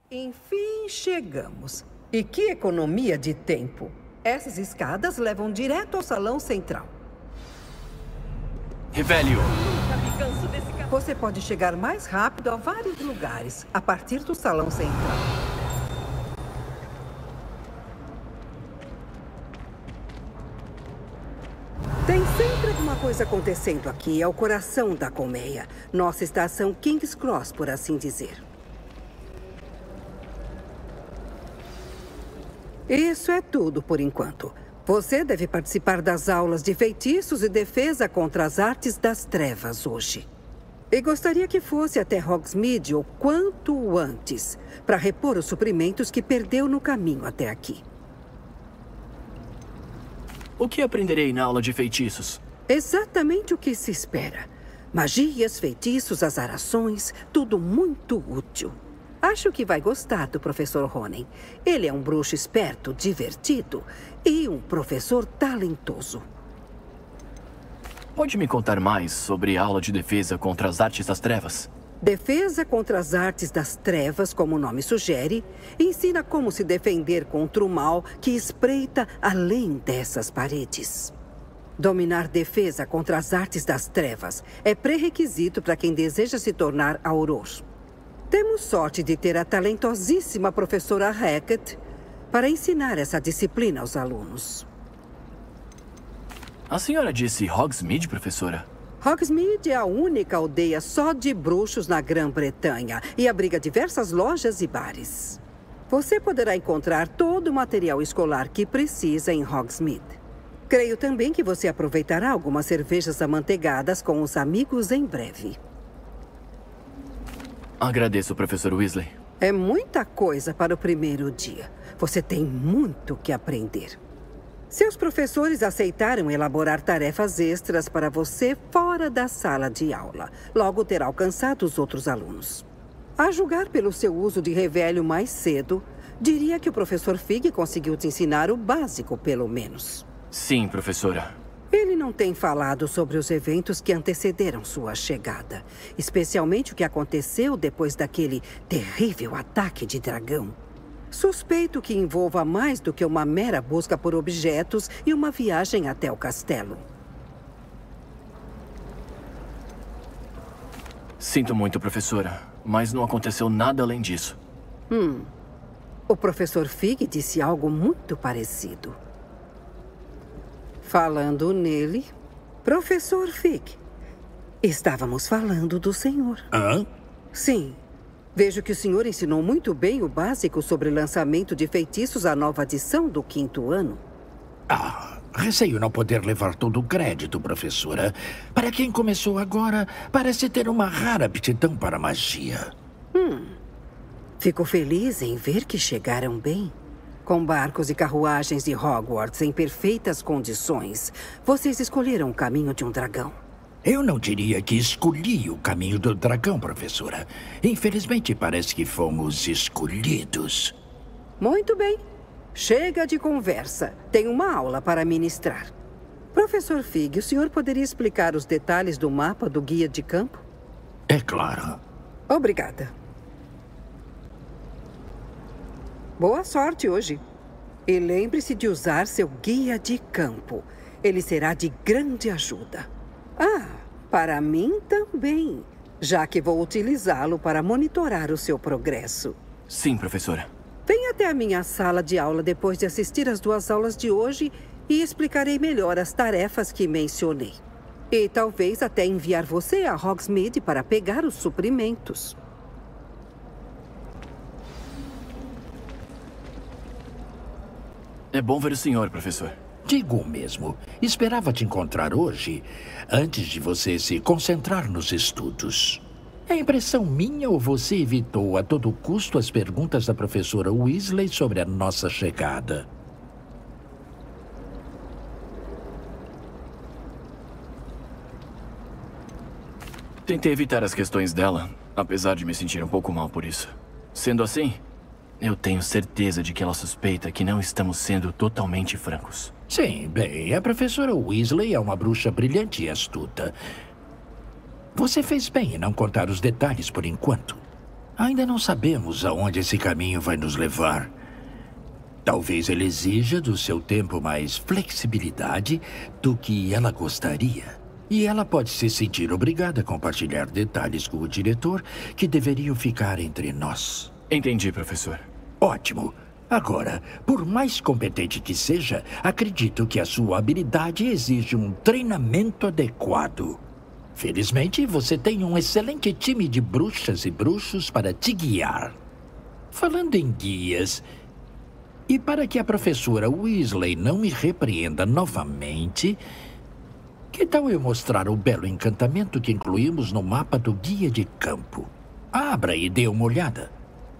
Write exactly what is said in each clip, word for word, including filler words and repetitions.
Enfim, chegamos. E que economia de tempo. Essas escadas levam direto ao salão central. Revelio. Você pode chegar mais rápido a vários lugares, a partir do salão central. Tem sempre alguma coisa acontecendo aqui. É o coração da colmeia. Nossa estação King's Cross, por assim dizer. Isso é tudo por enquanto. Você deve participar das aulas de feitiços e defesa contra as artes das trevas hoje. E gostaria que fosse até Hogsmeade o quanto antes, para repor os suprimentos que perdeu no caminho até aqui. O que aprenderei na aula de feitiços? Exatamente o que se espera. Magias, feitiços, azarações, tudo muito útil. Acho que vai gostar do professor Ronen. Ele é um bruxo esperto, divertido e um professor talentoso. Pode me contar mais sobre a aula de defesa contra as artes das trevas? Defesa contra as artes das trevas, como o nome sugere, ensina como se defender contra o mal que espreita além dessas paredes. Dominar defesa contra as artes das trevas é pré-requisito para quem deseja se tornar auror. Temos sorte de ter a talentosíssima professora Hackett para ensinar essa disciplina aos alunos. A senhora disse Hogsmeade, professora? Hogsmeade é a única aldeia só de bruxos na Grã-Bretanha e abriga diversas lojas e bares. Você poderá encontrar todo o material escolar que precisa em Hogsmeade. Creio também que você aproveitará algumas cervejas amanteigadas com os amigos em breve. Agradeço, professor Weasley. É muita coisa para o primeiro dia. Você tem muito que aprender. Seus professores aceitaram elaborar tarefas extras para você fora da sala de aula. Logo terá alcançado os outros alunos. A julgar pelo seu uso de revelio mais cedo, diria que o professor Fig conseguiu te ensinar o básico, pelo menos. Sim, professora. Ele não tem falado sobre os eventos que antecederam sua chegada. Especialmente o que aconteceu depois daquele terrível ataque de dragão. Suspeito que envolva mais do que uma mera busca por objetos e uma viagem até o castelo. Sinto muito, professora, mas não aconteceu nada além disso. Hum. O professor Fig disse algo muito parecido. Falando nele, professor Fig, estávamos falando do senhor. Hã? Sim. Vejo que o senhor ensinou muito bem o básico sobre lançamento de feitiços à nova edição do quinto ano. Ah, receio não poder levar todo o crédito, professora. Para quem começou agora, parece ter uma rara aptidão para magia. Hum. Fico feliz em ver que chegaram bem. Com barcos e carruagens de Hogwarts em perfeitas condições, vocês escolheram o caminho de um dragão. Eu não diria que escolhi o caminho do dragão, professora. Infelizmente, parece que fomos escolhidos. Muito bem. Chega de conversa. Tenho uma aula para ministrar. Professor Fig, o senhor poderia explicar os detalhes do mapa do guia de campo? É claro. Obrigada. Boa sorte hoje. E lembre-se de usar seu guia de campo. Ele será de grande ajuda. Ah, para mim também, já que vou utilizá-lo para monitorar o seu progresso. Sim, professora. Venha até a minha sala de aula depois de assistir às duas aulas de hoje e explicarei melhor as tarefas que mencionei. E talvez até enviar você a Hogsmeade para pegar os suprimentos. É bom ver o senhor, professor. Digo mesmo. Esperava te encontrar hoje, antes de você se concentrar nos estudos. É impressão minha ou você evitou a todo custo as perguntas da professora Weasley sobre a nossa chegada? Tentei evitar as questões dela, apesar de me sentir um pouco mal por isso. Sendo assim, eu tenho certeza de que ela suspeita que não estamos sendo totalmente francos. Sim, bem, a professora Weasley é uma bruxa brilhante e astuta. Você fez bem em não contar os detalhes por enquanto. Ainda não sabemos aonde esse caminho vai nos levar. Talvez ele exija do seu tempo mais flexibilidade do que ela gostaria. E ela pode se sentir obrigada a compartilhar detalhes com o diretor que deveriam ficar entre nós. Entendi, professor. Ótimo. Agora, por mais competente que seja, acredito que a sua habilidade exige um treinamento adequado. Felizmente, você tem um excelente time de bruxas e bruxos para te guiar. Falando em guias, e para que a professora Weasley não me repreenda novamente, que tal eu mostrar o belo encantamento que incluímos no mapa do guia de campo? Abra e dê uma olhada.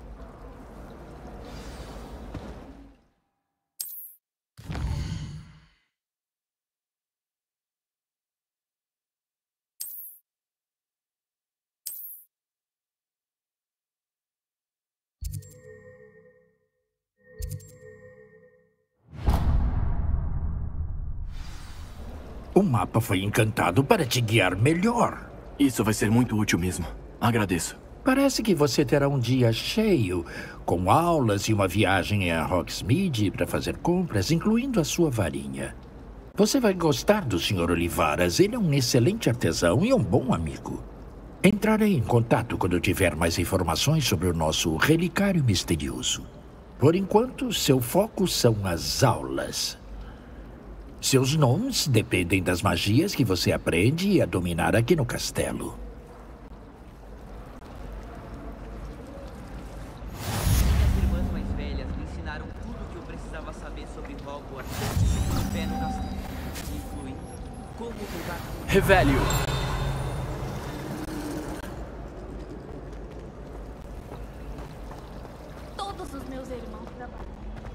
O mapa foi encantado para te guiar melhor. Isso vai ser muito útil mesmo. Agradeço. Parece que você terá um dia cheio, com aulas e uma viagem a Hogsmeade para fazer compras, incluindo a sua varinha. Você vai gostar do senhor Olivaras. Ele é um excelente artesão e um bom amigo. Entrarei em contato quando tiver mais informações sobre o nosso relicário misterioso. Por enquanto, seu foco são as aulas. Seus nomes dependem das magias que você aprende a dominar aqui no castelo. Minhas irmãs mais velhas me ensinaram tudo o que eu precisava saber sobre Hogwarts antes de pé no castelo, incluindo como jogar. Revelio! Todos os meus irmãos trabalham.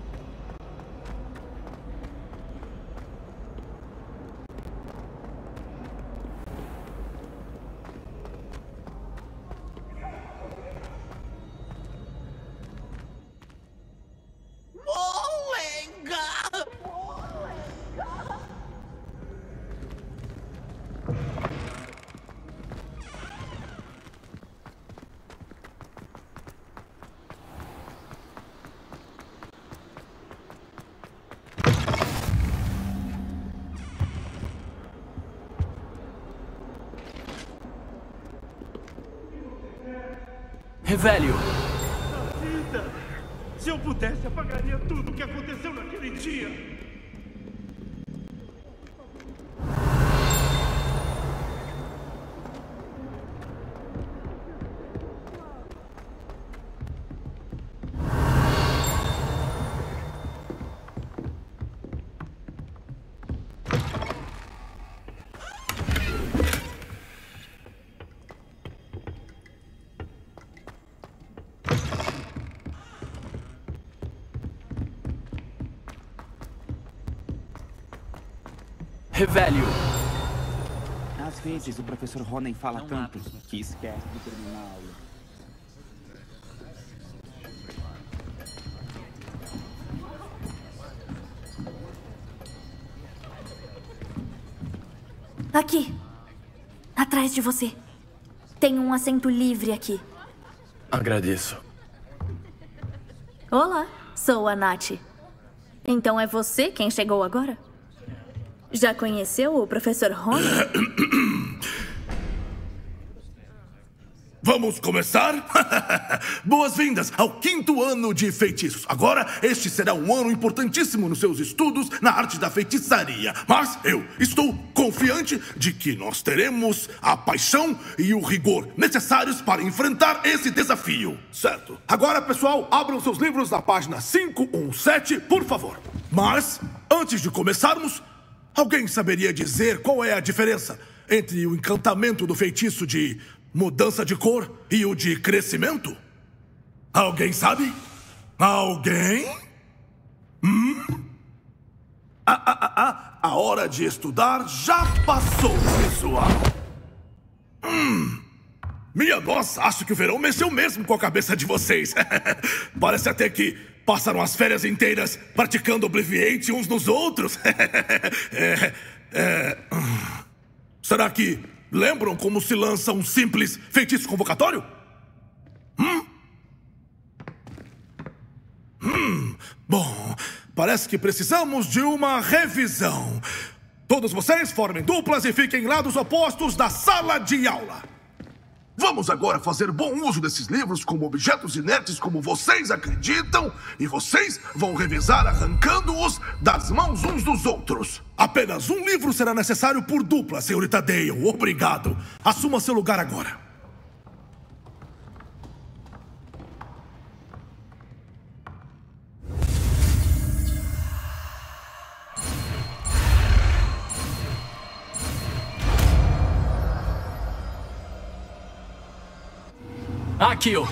Revelio! Vida! Se eu pudesse, apagaria tudo o que aconteceu naquele dia! Revelio! Às vezes o professor Ronen fala tanto que esquece de terminar a aula. Aqui. Atrás de você. Tem um assento livre aqui. Agradeço. Olá, sou a Nath. Então é você quem chegou agora? Já conheceu o professor Ronen? Vamos começar? Boas-vindas ao quinto ano de feitiços. Agora, este será um ano importantíssimo nos seus estudos na arte da feitiçaria. Mas eu estou confiante de que nós teremos a paixão e o rigor necessários para enfrentar esse desafio. Certo. Agora, pessoal, abram seus livros na página quinhentos e dezessete, por favor. Mas, antes de começarmos, alguém saberia dizer qual é a diferença entre o encantamento do feitiço de mudança de cor e o de crescimento? Alguém sabe? Alguém? Hum? A, a, a, a hora de estudar já passou, pessoal. Hum. Minha nossa, acho que o verão mexeu mesmo com a cabeça de vocês. Parece até que passaram as férias inteiras praticando Obliviate uns nos outros. é, é... Será que lembram como se lança um simples feitiço convocatório? Hum? Hum, bom, parece que precisamos de uma revisão. Todos vocês formem duplas e fiquem em lados opostos da sala de aula. Vamos agora fazer bom uso desses livros como objetos inertes como vocês acreditam, e vocês vão revisar arrancando-os das mãos uns dos outros. Apenas um livro será necessário por dupla, senhorita Dale. Obrigado. Assuma seu lugar agora. Akio!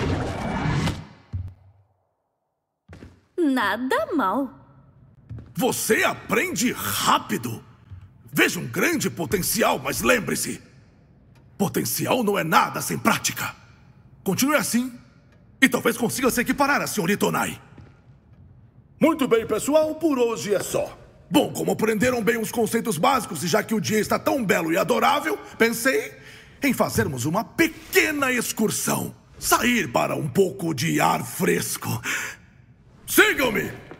Nada mal. Você aprende rápido. Vejo um grande potencial, mas lembre-se, potencial não é nada sem prática. Continue assim e talvez consiga se equiparar a senhorita Onai. Muito bem, pessoal, por hoje é só. Bom, como aprenderam bem os conceitos básicos e já que o dia está tão belo e adorável, pensei em fazermos uma pequena excursão. Sair para um pouco de ar fresco. Sigam-me!